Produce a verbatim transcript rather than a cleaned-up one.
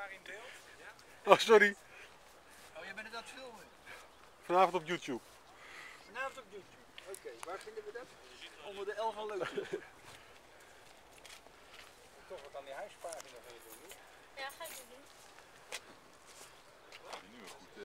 maar in beeld. Oh, sorry. Oh, jij bent het aan het filmen? Vanavond op YouTube. Vanavond op YouTube. Oké, okay, waar vinden we dat? Onder de L van Leuk. Toch wat aan die huispagina van je doen. Ja, ga ik doen.